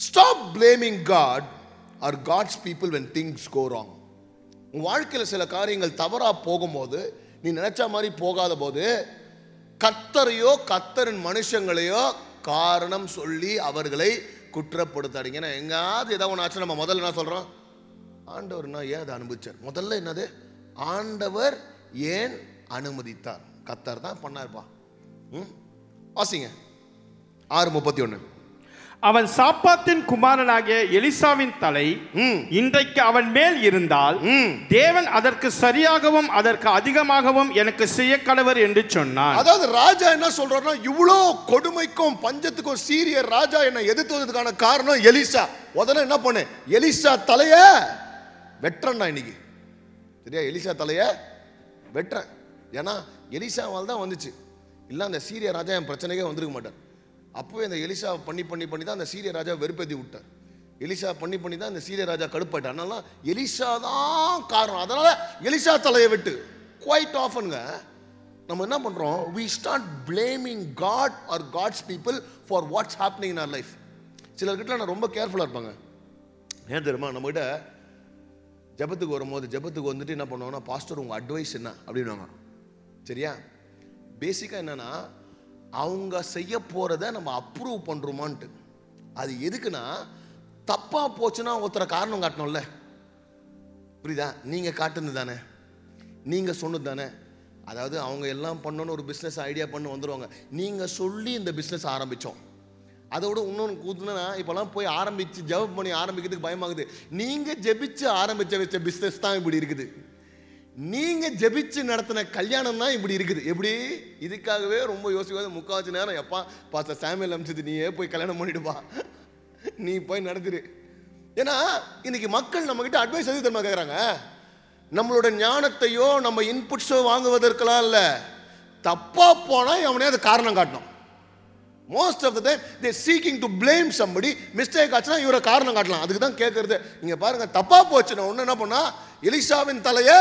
Stop blaming God or God's people when things go wrong. உன் வாழ்க்கையில் சில காரியங்கள் தவறா போகும்போது, நீ நினைச்ச மாதிரி போகாத போது, கர்த்தரையோ கர்த்தரின் மனுஷங்களையோ காரணம் சொல்லி அவர்களை குற்றப்படுத்தாதீங்க. ஏன்னா எங்காவது ஏதாவது ஒன்று ஆச்சு, நம்ம முதல்ல என்ன சொல்றோம்? ஆண்டவர்னா ஏன் அதை அனுமதிச்சார்? முதல்ல என்னது? ஆண்டவர் ஏன் அனுமதித்தார்? கர்த்தர் தான் பண்ணார்ப்பா. வாசிங்க 6:31. அவன் சாப்பாத்தின் குமாரனாகிய எலிசாவின் தலை இன்றைக்கு அவன் மேல் இருந்தால் தேவன் அதற்கு சரியாகவும் அதற்கு அதிகமாகவும் எனக்கு செய்ய கடவர் என்று சொன்னான். அதாவது ராஜா என்ன சொல்றாருன்னா, இவ்வளோ கொடுமைக்கும் பஞ்சத்துக்கும் சீரிய ராஜா என்னை எதிர்த்துவதற்கான காரணம் எலிசா. உடனே என்ன பண்ணு? எலிசா தலைய வெட்டுறா இன்னைக்கு. சரியா? எலிசா தலைய வெட்டுறேன். ஏன்னா எலிசாவால் தான் வந்துச்சு. இல்லை அந்த சீரிய ராஜா என் பிரச்சனைக்கே வந்திருக்க மாட்டார். அப்போவே அந்த எலிசா பண்ணி தான் அந்த சீரிய ராஜா வெறுப்பேற்றி விட்டார். எலிசா பண்ணி தான் அந்த சீரிய ராஜா கடுப்பாயிட்டார். அதனால எலிசா தான் காரணம். அதனால எலிசா தலையை வெட்டு. குவைட் ஆஃபனுங்க நம்ம என்ன பண்றோம்? we start blaming God or God's people for what's happening in our life. சிலர்கிட்ட நான் ரொம்ப கேர்ஃபுல்லாக இருப்பாங்க. ஏன் தெரியுமா? நம்மகிட்ட ஜபத்துக்கு வரும்போது ஜபத்துக்கு வந்துட்டு என்ன பண்ணுவாங்கன்னா, பாஸ்டர் உங்கள் அட்வைஸ் என்ன அப்படின்வாங்க. சரியா? பேசிக்காக என்னன்னா, அவங்க செய்ய போகிறத நம்ம அப்ரூவ் பண்ணுறோமான்ட்டு. அது எதுக்குன்னா, தப்பாக போச்சுன்னா ஒருத்தரை காரணம் காட்டணும்ல. புரியுதா? நீங்கள் காட்டுனது தானே, நீங்கள் சொன்னது தானே. அதாவது அவங்க எல்லாம் பண்ணணும்னு ஒரு பிஸ்னஸ் ஐடியா பண்ணி வந்துடுவாங்க. நீங்கள் சொல்லி இந்த பிஸ்னஸ் ஆரம்பித்தோம். அதோட இன்னொன்று கூத்துனா, இப்போலாம் போய் ஆரம்பித்து ஜெபம் பண்ணி ஆரம்பிக்கிறதுக்கு பயமாகுது. நீங்கள் ஜெபிச்சு வச்ச பிஸ்னஸ் தான் இப்படி இருக்குது. நீங்க ஜெபிச்சு நடத்தின கல்யாணம் தான் இப்படி இருக்குது. எப்படி? இதுக்காகவே ரொம்ப யோசிக்காத முக்காவாசி நேரம் எப்பா பாஸ்டர் சாமுவேல் அம்சத்து நீயே போய் கல்யாணம் பண்ணிடுப்பா, நீ போய் நடத்துரு. ஏன்னா இன்னைக்கு மக்கள் நம்ம கிட்ட அட்வைஸ் எது தெரியுமா கேட்குறாங்க? நம்மளோட ஞானத்தையோ நம்ம இன்புட்ஸோ வாங்குவதற்கெல்லாம் இல்லை. தப்பா போனா அவனே அது காரணம் காட்டணும். Most of the time they seeking to blame somebody. Mistake ஆச்சுன்னா இவரை காரணம் காட்டலாம். அதுக்கு தான் கேட்கறது. நீங்க பாருங்க, தப்பா போச்சு நான் ஒன்று என்ன பண்ணா, எலிசாவின் தலையை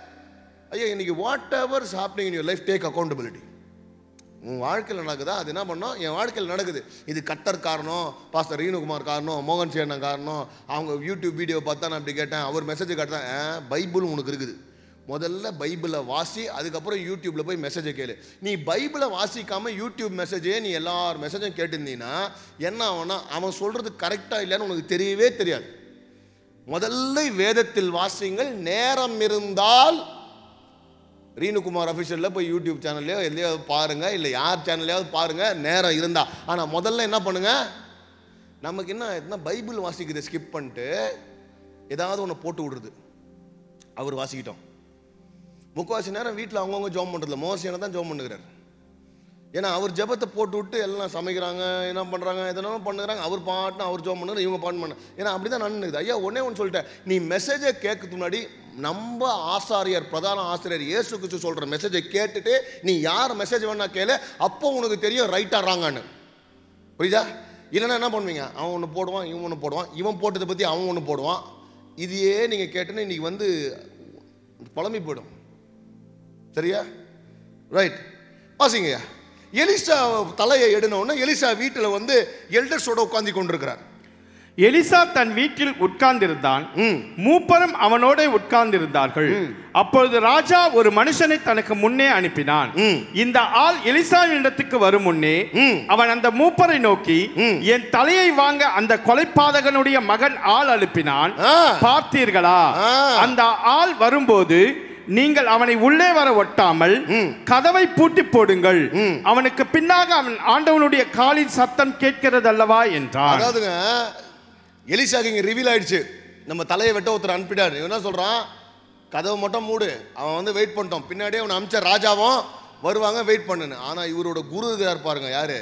ஐயா இன்னைக்கு whatever is happening in your life, take accountability. உன் வாழ்க்கையில் நடக்குதா? அது என்ன பண்ணோம்? என் வாழ்க்கையில் நடக்குது. இது கர்த்தர் காரணம், பாஸ்டர் ரீனுகுமார் காரணம், மோகன் சேனன் காரணம், அவங்க யூடியூப் வீடியோ பார்த்தா நான் அப்படி கேட்டேன், அவர் மெசேஜ் காட்டுறேன். பைபிள் உனக்கு இருக்குது. முதல்ல பைபிளை வாசி, அதுக்கப்புறம் யூடியூப்ல போய் மெசேஜை கேளு. நீ பைபிளை வாசிக்காம யூடியூப் மெசேஜே நீ எல்லார் மெசேஜும் கேட்டிருந்தீங்கன்னா என்ன ஆகும்னா, அவன் சொல்றது கரெக்டா இல்லைன்னு உனக்கு தெரியவே தெரியாது. முதல்ல வேதத்தில் வாசிங்கள். நேரம் இருந்தால் ரீனுகுமார் அஃபிஷியலில் போய் யூடியூப் சேனல்லையோ எல்லையாவது பாருங்க, இல்லை யார் சேனல்லையாவது பாருங்க நேரம் இருந்தா. ஆனால் முதல்ல என்ன பண்ணுங்க, நமக்கு என்ன பைபிள் வாசிக்கிறத ஸ்கிப் பண்ணிட்டு ஏதாவது ஒன்று போட்டு விடுறது. அவர் வாசிக்கிட்டோம். முக்கால்வாசி நேரம் வீட்டில் அவங்கவுங்க ஜோம் பண்ணுறதில்ல, மோசியான தான் ஜோம் பண்ணுகிறார். ஏன்னா அவர் ஜபத்தை போட்டு விட்டு எல்லாம் சமைக்கிறாங்க, என்ன பண்ணுறாங்க, எதனாலும் பண்ணுறாங்க. அவர் பாட்டுன்னு அவர் ஜோம் பண்ணுறாங்க, இவங்க பாட்டு பண்ண. ஏன்னா அப்படி தான் நடந்துக்குது. ஐயா ஒன்னே ஒன்று சொல்லிட்டேன், நீ மெசேஜை கேட்கறதுக்கு முன்னாடி நம்ம ஆசாரியர், பிரதான ஆசிரியர் இயேசு கிறிஸ்து சொல்கிற மெசேஜை கேட்டுட்டு நீ யார் மெசேஜ் வேணா கேளு, அப்போ உனக்கு தெரியும் ரைட்டா ராங்கான்னு. புரியுதா? இல்லைன்னா என்ன பண்ணுவீங்க, அவன் ஒன்று போடுவான், இவன் ஒன்று போடுவான், இவன் போட்டதை பற்றி அவன் ஒன்று போடுவான். இதையே நீங்கள் கேட்டுன்னு இன்னைக்கு புலம்பி போயிடும். சரியா? ரைட், வாசிங்க. எலிசா தலையை எடுனோன்னு எலிசா வீட்டில் எல்டர்ஸோட உட்கார்ந்து கொண்டிருக்கிறார். எலிசா தன் வீட்டில் உட்கார்ந்திருந்தான், மூப்பரும் அவனோட உட்கார்ந்திருந்தார்கள். அப்பொழுது ராஜா ஒரு மனுஷனை தனக்கு முன்னே அனுப்பினான். இந்த ஆள் எலிசாவின் இடத்துக்கு வரும் முன்னே அவன் அந்த மூப்பரை நோக்கி, என் தலையை வாங்க அந்த கொலைபாதகனுடைய மகன் ஆள் அனுப்பினான், பார்த்தீர்களா? அந்த ஆள் வரும்போது நீங்கள் அவனை உள்ளே வர ஒட்டாமல் கதவை பூட்டி போடுங்கள், அவனுக்கு பின்னாக அவன் ஆண்டவனுடைய காலின் சத்தம் கேட்கிறது அல்லவா என்றார். அதாவதுங்க எலிசாக்கு இங்க ரிவீல் ஆயிடுச்சு, நம்ம தலையை வெட்ட ஒருத்தர் அனுப்பிட்டாரு. இவன் என்ன சொல்றான், கதவை மட்டும் மூடு, அவன் வெயிட் பண்ணிட்டோம், பின்னாடியே அவன் அமிச்ச ராஜாவும் வருவாங்க, வெயிட் பண்ணுன்னு. ஆனா இவரோட குரு இருக்கிறார் பாருங்க, யாரு?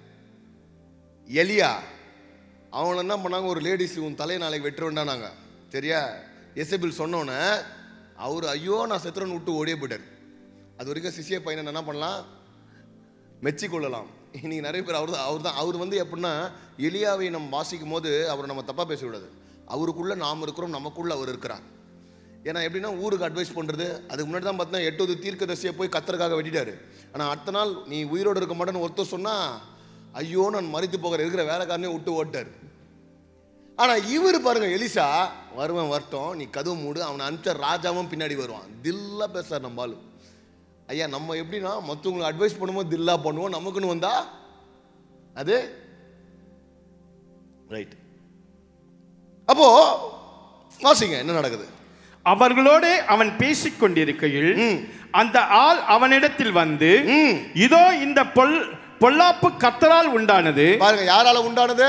எலியா. அவன் என்ன பண்ணாங்க, ஒரு லேடிஸ் உன் தலையை நாளைக்கு வெட்ட வேண்டானாங்க. சரியா? எசபேல் சொன்னோன்னே அவர் ஐயோ நான் செத்துறன்னு விட்டு ஓடியே போயிட்டார். அது வரைக்கும் சிசிய பையனை என்ன பண்ணலாம், மெச்சிக்கொள்ளலாம். இன்னைக்கு நிறைய பேர் அவர் எப்படின்னா, எலியாவை நம்ம வாசிக்கும் போது அவரை நம்ம தப்பா பேசக்கூடாது. அவருக்குள்ள நாம் இருக்கிறோம், நமக்குள்ள அவர் இருக்கிறார். ஏன்னா எப்படின்னா, ஊருக்கு அட்வைஸ் பண்றது, அதுக்கு முன்னாடி தான் பார்த்தீங்கன்னா 8 தீர்க்கதரிசியை போய் கத்தருக்காக வெட்டிட்டாரு. ஆனால் அடுத்த நாள் நீ உயிரோடு இருக்க மாட்டேன்னு ஒருத்தர் சொன்னா, ஐயோ நான் மறித்து போகிற இருக்கிற வேலைக்காரனே விட்டு ஓட்டார். ஆனா இவர் பாருங்க, எலிசா வருவன் வரட்டும், நீ கதவு மூடு, அவனை அனுப்பிச்ச ராஜாவும் பின்னாடி வருவான். தில்லா பேசுறார் நம்ம ஆளு. ஐயா நம்ம எப்படின்னா மற்றவங்களுக்கு அட்வைஸ் பண்ணும்போது தில்லா பண்ணுவோம், நமக்குன்னு வந்தா அது ரைட். அப்போ வாசிங்க என்ன நடக்குது. அவர்களோடு அவன் பேசிக் கொண்டிருக்கையில் அந்த ஆள் அவனிடத்தில் வந்து, இதோ இந்த பொல்லாப்பு கர்த்தரால் உண்டானது. பாருங்க, யாரால உண்டானது?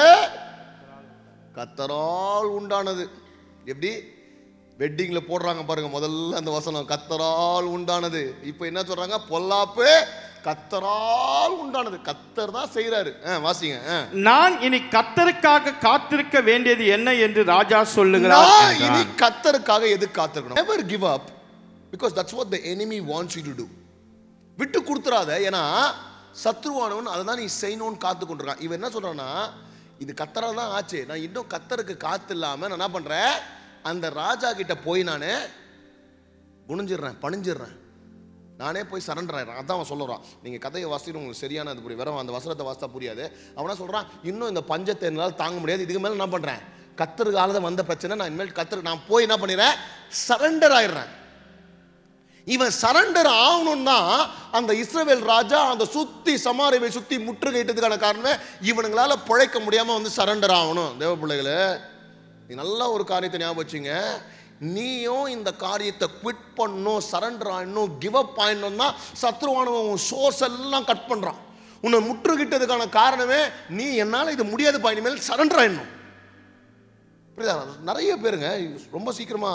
கர்த்தரால் உண்டானது. எப்படி வெட்டிங்ல போடுறாங்க பாருங்க, முதல்ல அந்த வசனம் கர்த்தரால் உண்டானது. இப்போ என்ன சொல்றாங்க? பொல்லாப்பு கர்த்தரால் உண்டானது. கர்த்தர் தான் செய்யறாரு. வாசிங்க. நான் இனி கர்த்தருக்காக காத்திருக்க வேண்டியது என்ன என்று ராஜா சொல்லுகிறார். நான் இனி கர்த்தருக்காக எது காத்திருக்கணும்? never give up because that's what the enemy wants you to do. விட்டு கொடுத்துறாத, ஏன்னா சத்ருவானவன் அதை தான் நீ செய்யணும்னு காத்து கொண்டிருக்கான். இவன் என்ன சொல்றான்னா, இது கர்த்தரால் தான் ஆச்சு, நான் இன்னும் கர்த்தருக்கு காத்து இல்லாம நான் என்ன பண்றேன், அந்த ராஜா கிட்ட போய் நான் குனிஞ்சிடுறேன், பணிஞ்சிடுறேன், நானே போய் சரண்டர் ஆயிடுறேன். அதான் அவன் சொல்லுறான். நீங்கள் கதையை வாசிட்டு உங்களுக்கு சரியான அது புரியும், வெறும் அந்த வசனத்தை வாசித்தா புரியாது. அவனா சொல்கிறான், இன்னும் இந்த பஞ்சத்தை என்னால் தாங்க முடியாது, இதுக்கு மேலே என்ன பண்ணுறேன், கர்த்தருக்கால வந்த பிரச்சனை, நான் இனிமேல் கர்த்தருக்கு நான் போய் என்ன பண்ணிடுறேன், சரண்டர் ஆயிடுறேன். இவன் சரண்டர் ஆகணும் தான் அந்த இஸ்ரவேல் ராஜா அந்த சுத்தி சமாரியை சுத்தி முற்றுகையிட்டதுக்கான காரணமே இவனுங்களால பிழைக்க முடியாம வந்து சரண்டர் ஆகணும். தேவ பிள்ளைகளே, நீ நல்லா ஒரு காரியத்தை ஞாபகம் வச்சுங்க, நீயும் இந்த காரியத்தை குவிட் பண்ணணும், சரண்டர் ஆகணும், கிவ் அப் ஆயிடணும்னா சத்ருவானவன் சோர்ஸ் எல்லாம் கட் பண்றான். உன்னை முற்றுகிட்டதுக்கான காரணமே நீ என்னால் இது முடியாது பா, இனிமேல் சரண்டர் ஆயிடணும். புரியுதா? நிறைய பேருங்க ரொம்ப சீக்கிரமா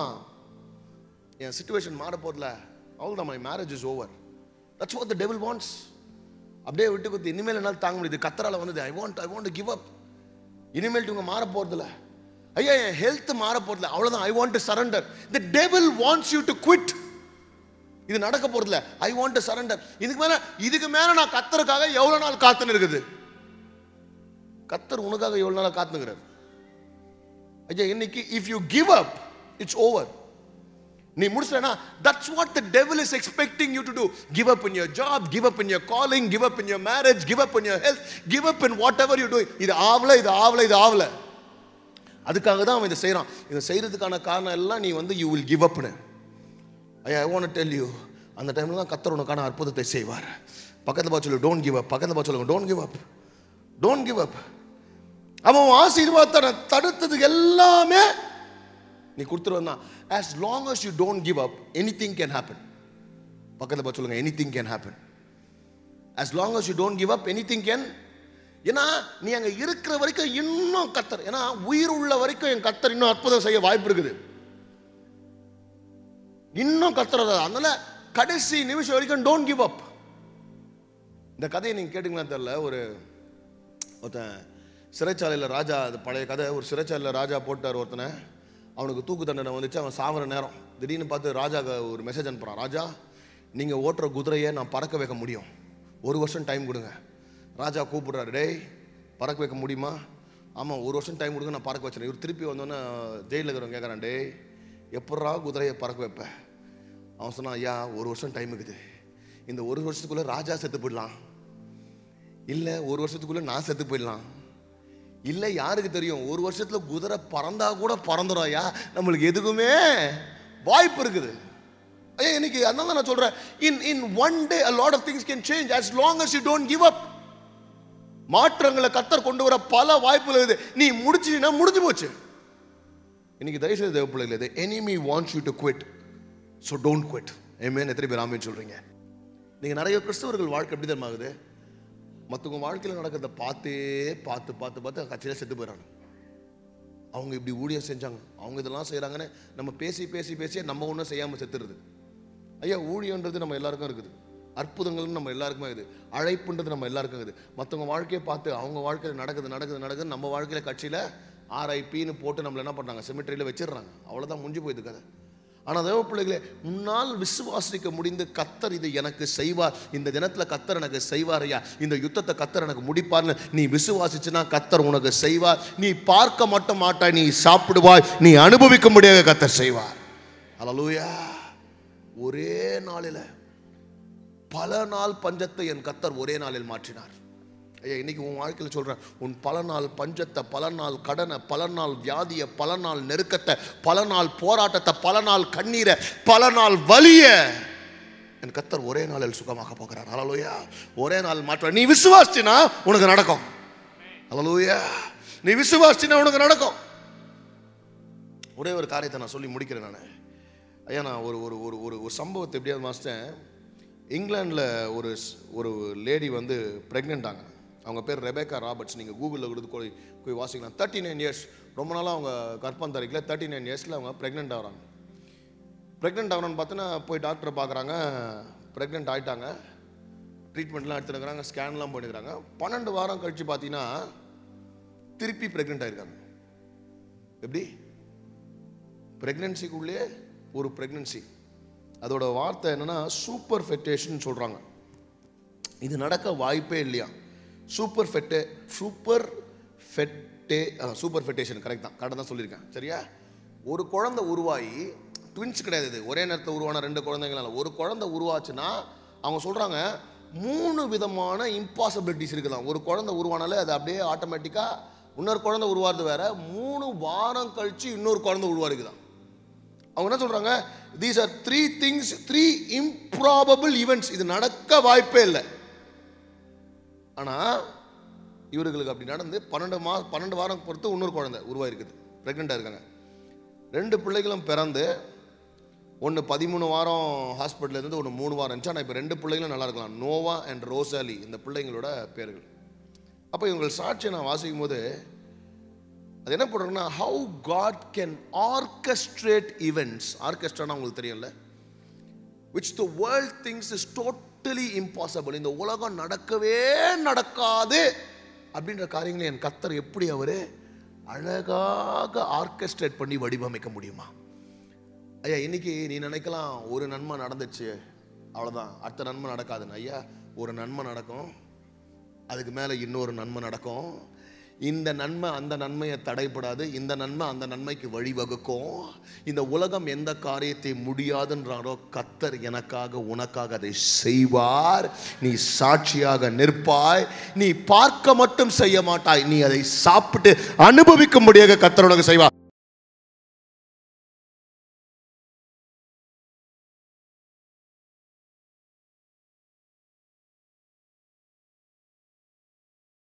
என் சிச்சுவேஷன் மாற போதில்ல, அவ்வளோதான், my marriage is over, that's what the devil wants. அப்படியே விட்டு கொடுத்து இனிமேல் என்னால் தாங்க முடியுது, கத்தரால வந்தது, I want to give up, இனிமேல் இவங்க மாற போறதில்ல, ஐயா என் ஹெல்த் மாற போறதில்ல, அவ்வளோதான், I want to surrender. The devil wants you to quit. இது நடக்க போறதில்ல, ஐ வாண்ட் டு சரண்டர். இதுக்கு மேல நான் கத்தருக்காக எவ்வளவு நாள் காத்துன்னு இருக்குது? கத்தர் உனக்காக எவ்வளவு நாள் காத்துக்கிறார்? ஐயா இன்னைக்கு if you give up it's over. நீ முடிச்சனா, that's what the devil is expecting you to do. Give up in your job, give up in your calling, give up in your marriage, give up in your health, give up in whatever you doing. இது ஆவல. அதுக்காக தான் அவன் இதை செய்றான். இதை செய்யறதுக்கான காரணம் எல்லாம் நீ வந்து you will give up. I want to tell you, அந்த டைம்ல தான் கர்த்தர் உனக்கான அற்புதத்தை செய்வார். பக்கத்துல பார்த்து சொல்லு, don't give up. பக்கத்துல பார்த்து சொல்லுங்க, don't give up. Don't give up. அவன் ஆசீர்வாதத்தை தடுத்தது எல்லாமே நீ கொடுத்துருவா. As long as you don't give up, anything can happen. பக்கத்துல பார்த்து சொல்லுங்க, anything can happen. As long as you don't give up, anything can. ஏன்னா நீ அங்க இருக்கிற வரைக்கும் இன்னும் கர்த்தர், ஏன்னா உயிர் உள்ள வரைக்கும் என் கர்த்தர் இன்னும் அற்புதம் செய்ய வாய்ப்பு இருக்குது, இன்னும் கர்த்தர். அதனால கடைசி நிமிஷம் வரைக்கும் don't give up. இந்த கதையை நீங்க கேட்டீங்களா தெரியல, ஒருத்தன் சிறைச்சாலையில் ராஜா, அது பழைய கதை, ஒரு சிறைச்சாலையில் ராஜா போட்டார் ஒருத்தனை, அவனுக்கு தூக்கு தண்டனை வந்துச்சு, அவன் சாவர நேரம். திடீர்னு பார்த்து ராஜா ஒரு மெசேஜ் அனுப்புகிறான், ராஜா நீங்கள் ஓட்டுற குதிரையை நான் பறக்க வைக்க முடியும், 1 வருஷம் டைம் கொடுங்க. ராஜா கூப்பிடுறாரு, டேய் பறக்க வைக்க முடியுமா? ஆமாம் 1 வருஷம் டைம் கொடுங்க, நான் பறக்க வச்சேன். இவர் திருப்பி வந்தோன்னே ஜெயிலில் இருக்கிறவங்க கேட்குறான், டேய் எப்பட்றா குதிரையை பறக்க வைப்பேன்? அவன் சொன்னான், ஐயா 1 வருஷம் டைம் இருக்குது, இந்த 1 வருஷத்துக்குள்ளே ராஜா செத்து போயிடலாம், இல்லை 1 வருஷத்துக்குள்ளே நான் செத்து போயிடலாம், இல்லை யாருக்கு தெரியும் 1 வருஷத்துல குதிரை பறந்தா கூட பறந்துடும் ஐயா, நம்மளுக்கு எதுக்குமே வாய்ப்பு இருக்குது. ஐயா இன்னைக்கு அதனால நான் சொல்றேன், in one day a lot of things can change as long as you don't give up. மாற்றங்களை கர்த்தர் கொண்டு வர பல வாய்ப்புகள் இருக்குது, நீ முடிச்சினா முடிஞ்சு போச்சு. இன்னைக்கு தயவு செய்து தேவ பிள்ளைகளே, the enemy wants you to quit, so don't quit. ஆமென். எத்தனை பேர் ஆமென் சொல்றீங்க? நீங்க நிறைய கிறிஸ்தவர்கள் வாழ்க்கை எப்படி தெரியுமா ஆகுது, மற்றவங்க வாழ்க்கையில் நடக்கிறத பார்த்து கட்சியில் செத்து போயிடறாங்க. அவங்க இப்படி ஊழியம் செஞ்சாங்க, அவங்க இதெல்லாம் செய்கிறாங்கன்னு நம்ம பேசி நம்ம ஒன்றும் செய்யாமல் செத்துருது. ஐயா ஊழியன்றது நம்ம எல்லாருக்கும் இருக்குது, அற்புதங்கள்னு நம்ம எல்லாருக்குமே இருக்குது, அழைப்புன்றது நம்ம எல்லாருக்கும் இருக்குது. மற்றவங்க வாழ்க்கையை பார்த்து அவங்க வாழ்க்கையில் நடக்குது நம்ம வாழ்க்கையில் கட்சியில் RIPன்னு போட்டு நம்மளை என்ன பண்ணுறாங்க, செமிட்ரியில் வச்சிடுறாங்க, அவ்வளோதான் முடிஞ்சு போயிது கதை. ஆனால் தேவ பிள்ளைகளே, முன்னால் விசுவாசிக்க முடிந்து கர்த்தர் இதை எனக்கு செய்வார், இந்த தினத்தில் கர்த்தர் எனக்கு செய்வார் ஐயா, இந்த யுத்தத்தை கர்த்தர் எனக்கு முடிப்பார்னு நீ விசுவாசிச்சுன்னா கர்த்தர் உனக்கு செய்வார். நீ பார்க்க மட்டும் மாட்டாய், நீ சாப்பிடுவாய், நீ அனுபவிக்க முடியாத கர்த்தர் செய்வார். அல்லேலூயா. ஒரே நாளில் பல நாள் பஞ்சத்தை என் கர்த்தர் ஒரே நாளில் மாற்றினார். ஐயா, இன்னைக்கு உன் வாழ்க்கையில் சொல்கிறேன், உன் பல நாள் பஞ்சத்தை, பல நாள் கடனை, பல நாள் வியாதியை, பல நாள் நெருக்கத்தை, பல நாள் போராட்டத்தை, பல நாள் கண்ணீரை, பல நாள் வலிய என் கர்த்தர் ஒரே நாளில் சுகமாக போகிறார். ஹல்லேலூயா. ஒரே நாள் மாற்ற. நீ விசுவாசினா உனக்கு நடக்கும். ஹல்லேலூயா. நீ விசுவாசினா உனக்கு நடக்கும். ஒரே ஒரு காரியத்தை நான் சொல்லி முடிக்கிறேன். நான் ஐயா, நான் ஒரு ஒரு ஒரு ஒரு சம்பவத்தை எப்படியாவது மாஸ்டேன். இங்கிலாண்டில் ஒரு லேடி வந்து ப்ரெக்னென்ட் ஆங்க. அவங்க பேர் ரெபேக்கா ராபர்ட்ஸ். நீங்கள் கூகுளில் கொடுத்து போய் வாசிக்கலாம். 39 இயர்ஸ், ரொம்ப நாளாக அவங்க கர்ப்பம் தரிக்கல. 39 இயர்ஸில் அவங்க ப்ரெக்னென்ட் ஆகிறாங்க. ப்ரெக்னென்ட் ஆகணும்னு பார்த்தோன்னா போய் டாக்டரை பார்க்குறாங்க. ப்ரெக்னென்ட் ஆகிட்டாங்க. ட்ரீட்மெண்ட்லாம் எடுத்துருக்குறாங்க, ஸ்கேன்லாம் பண்ணிக்கிறாங்க. 12 வாரம் கழித்து பார்த்தீங்கன்னா திருப்பி ப்ரெக்னென்ட் ஆகிருக்காங்க. எப்படி? ப்ரெக்னென்சிக்குள்ளே ஒரு ப்ரெக்னென்சி. அதோட வார்த்தை என்னென்னா சூப்பர் ஃபெட்டேஷன் சொல்கிறாங்க. இது நடக்க வாய்ப்பே இல்லையா. சூப்பர் ஃபெட்டேஷன் கரெக்ட் தான் சொல்லியிருக்கேன். சரியா? ஒரு குழந்தை உருவாகி, ட்வின்ஸ் கிடையாது, இது ஒரே நேரத்தில் உருவான 2 குழந்தைங்களால ஒரு குழந்தை உருவாச்சுன்னா அவங்க சொல்கிறாங்க 3 விதமான இம்பாசிபிலிட்டிஸ் இருக்குதான். ஒரு குழந்தை உருவானாலே அது அப்படியே ஆட்டோமேட்டிக்காக இன்னொரு குழந்தை உருவாது வேற, 3 வாரம் கழிச்சு இன்னொரு குழந்தை உருவாருக்குதான். அவங்க என்ன சொல்றாங்க? these are 3 things, 3 improbable events. இது நடக்க வாய்ப்பே இல்லை. ஆனா இவர்களுக்கு அப்படி நடந்து 12 வாரம் பொறுத்து இன்னொரு குழந்தை உருவாயிருக்குது, பிரெக்னெண்டா இருக்காங்க. 2 பிள்ளைகளும் பிறந்து, ஒன்று 13 வாரம் ஹாஸ்பிட்டல் இருந்து, ஒன்று 3 வாரம் இருந்துச்சு. ஆனால் இப்போ 2 பிள்ளைகளும் நல்லா இருக்கலாம். நோவா அண்ட் ரோசாலி இந்த பிள்ளைங்களோட பேர்கள். அப்போ இவங்க சாட்சியை நான் வாசிக்கும் போது அது என்ன பண்ணுறாங்கன்னா, how God can orchestrate events. ஆர்கெஸ்ட்ரானா உங்களுக்கு தெரியும்ல, which the world thinks is totally impossible. இந்த உலகம் நடக்கவே நடக்காது அப்படின்ற காரியங்களை என் கர்த்தர் எப்படி அவரு அழகாக ஆர்கெஸ்ட்ரேட் பண்ணி வடிவமைக்க முடியுமா? ஐயா, இன்னைக்கு நீ நினைக்கலாம் ஒரு நன்மை நடந்துச்சு அவ்வளோதான், அடுத்த நன்மை நடக்காதுன்னு. ஐயா, ஒரு நன்மை நடக்கும், அதுக்கு மேலே இன்னொரு நன்மை நடக்கும். இந்த நன்மை அந்த நன்மையை தடைப்படாது, இந்த நன்மை அந்த நன்மைக்கு வழிவகுக்கும். இந்த உலகம் எந்த காரியத்தை முடியாதுன்றாரோ கர்த்தர் எனக்காக உனக்காக அதை செய்வார். நீ சாட்சியாக நிற்பாய். நீ பார்க்க மட்டும் செய்ய மாட்டாய், நீ அதை சாப்பிட்டு அனுபவிக்கும்படியாக கர்த்தர் உனக்கு செய்வார்.